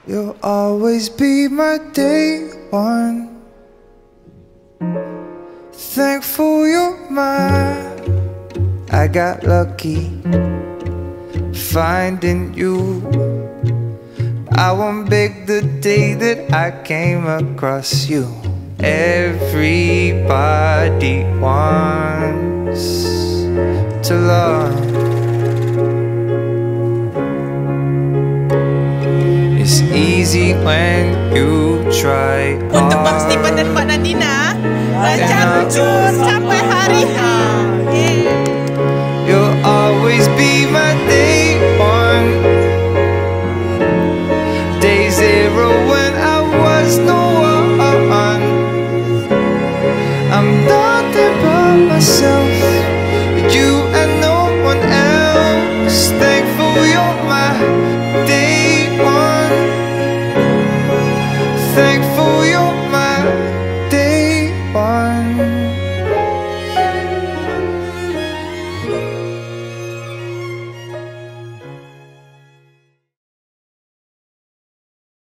You'll always be my day one. Thankful you're mine. I got lucky finding you. I won't beg the day that I came across you. Everybody wants to love. It's easy when you try Untuk Bang Stiven dan Mbak Nandina, lancar luncur sampai hari H.